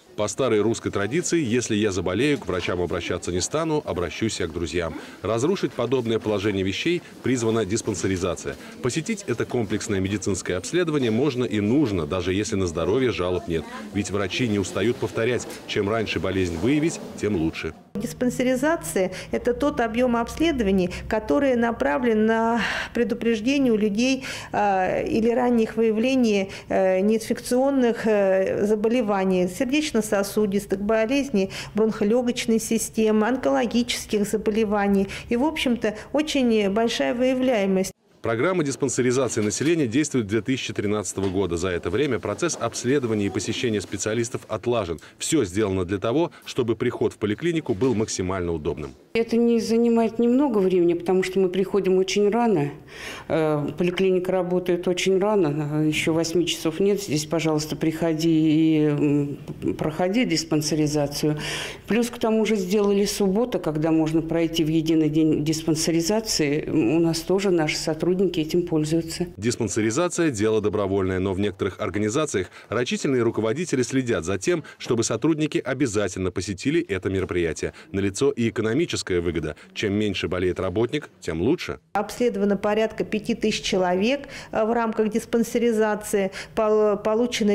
По старой русской традиции, если я заболею, к врачам обращаться не стану, обращусь я к друзьям. Разрушить подобное положение вещей призвана диспансеризация. Посетить это комплексное медицинское обследование можно и нужно, даже если на здоровье жалоб нет. Ведь врачи не устают повторять, чем раньше болезнь выявить, тем лучше. Диспансеризация – это тот объем обследований, который направлен на предупреждение у людей или ранних выявлений неинфекционных заболеваний, сердечно-сосудистых болезней, бронхолегочной системы, онкологических заболеваний. И, в общем-то, очень большая выявляемость. Программа диспансеризации населения действует с 2013 года. За это время процесс обследования и посещения специалистов отлажен. Все сделано для того, чтобы приход в поликлинику был максимально удобным. Это не занимает немного времени, потому что мы приходим очень рано. Поликлиника работает очень рано, еще 8 часов нет. Здесь, пожалуйста, приходи и проходи диспансеризацию. Плюс к тому же сделали субботу, когда можно пройти в единый день диспансеризации. У нас тоже наши сотрудники этим пользуются. Диспансеризация – дело добровольное, но в некоторых организациях рачительные руководители следят за тем, чтобы сотрудники обязательно посетили это мероприятие. Налицо и экономическая выгода. Чем меньше болеет работник, тем лучше. Обследовано порядка 5000 человек в рамках диспансеризации. Получены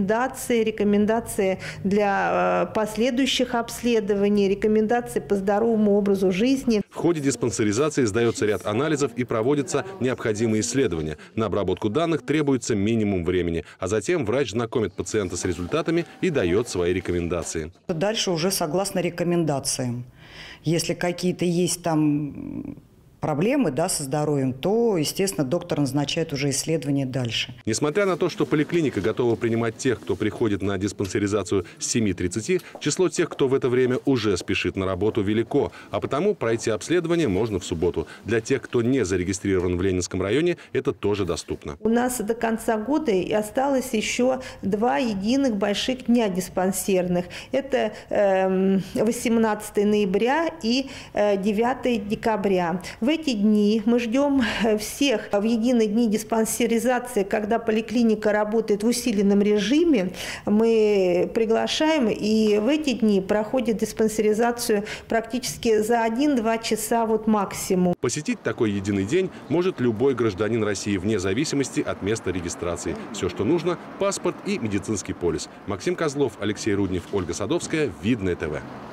рекомендации для последующих обследований, рекомендации по здоровому образу жизни. В ходе диспансеризации сдается ряд анализов и проводятся необходимые исследования. На обработку данных требуется минимум времени, а затем врач знакомит пациента с результатами и дает свои рекомендации. Дальше уже согласно рекомендациям. Если какие-то есть там проблемы, со здоровьем, то, естественно, доктор назначает уже исследования дальше. Несмотря на то, что поликлиника готова принимать тех, кто приходит на диспансеризацию с 7:30, число тех, кто в это время уже спешит на работу, велико, а потому пройти обследование можно в субботу. Для тех, кто не зарегистрирован в Ленинском районе, это тоже доступно. У нас до конца года осталось еще 2 единых больших дня диспансерных. Это 18 ноября и 9 декабря. В эти дни мы ждем всех в единые дни диспансеризации, когда поликлиника работает в усиленном режиме. Мы приглашаем, и в эти дни проходит диспансеризацию практически за 1-2 часа максимум. Посетить такой единый день может любой гражданин России вне зависимости от места регистрации. Все, что нужно – паспорт и медицинский полис. Максим Козлов, Алексей Руднев, Ольга Садовская. Видное ТВ.